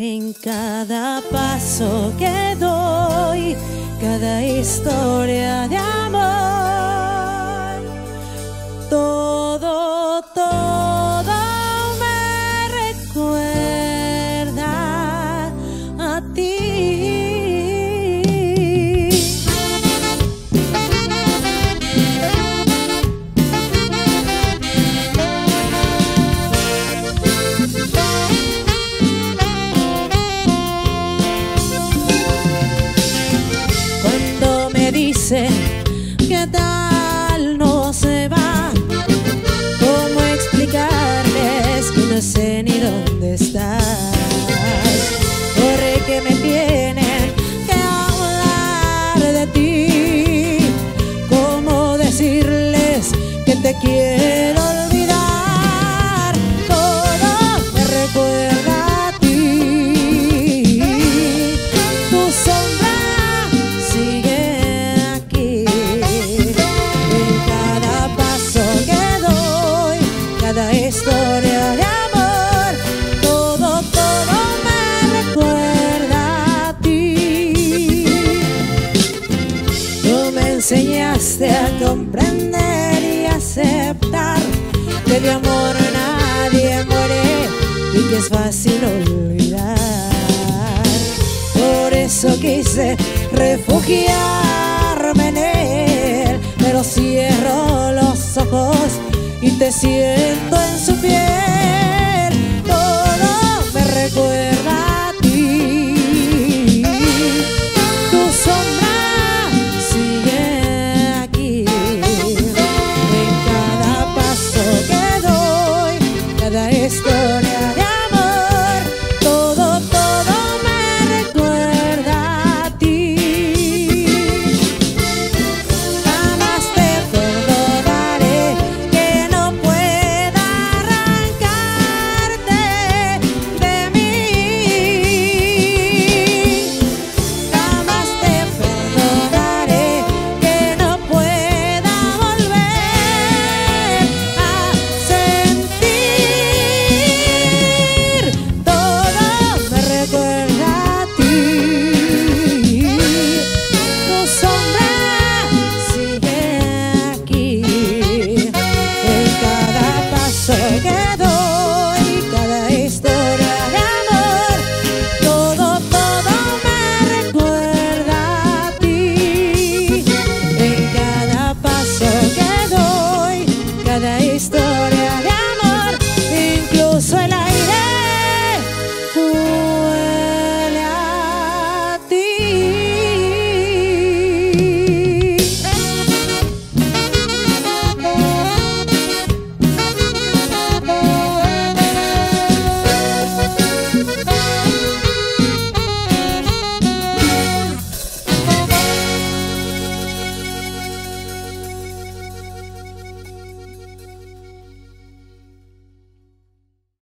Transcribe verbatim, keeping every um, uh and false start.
En cada paso que doy, cada historia de amor, todo, todo me recuerda a ti. ¿Qué tal no se va? ¿Cómo explicarles que no sé ni dónde estás? Porque me tienen que hablar de ti. ¿Cómo decirles que te quiero olvidar? Todo me recuerda a ti. Tu sombra sigue historia de amor, todo, todo me recuerda a ti. Tú me enseñaste a comprender y aceptar que de amor nadie muere y que es fácil olvidar. Por eso quise refugiarme en él, pero cierro los ojos y te siento en su piel. Todo me recuerda a ti. Tu sombra sigue aquí. En cada paso que doy, cada este